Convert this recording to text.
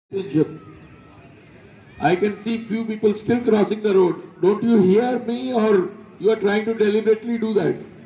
citizenship. I can see few people still crossing the road. Don't you hear me, or you are trying to deliberately do that?